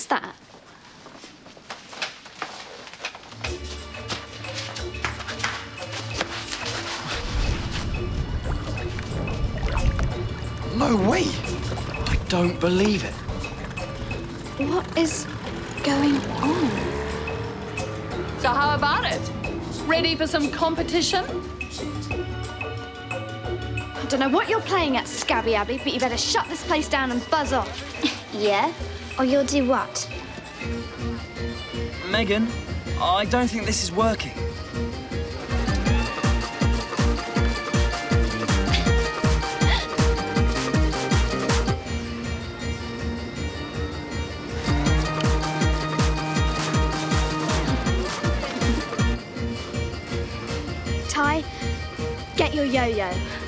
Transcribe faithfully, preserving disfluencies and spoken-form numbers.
What's that? No way! I don't believe it. What is going on? So how about it? Ready for some competition? I don't know what you're playing at, Scabby Abby, but you better shut this place down and buzz off. Yeah? Or you'll do what? Megan, I don't think this is working. Ty, get your yo-yo.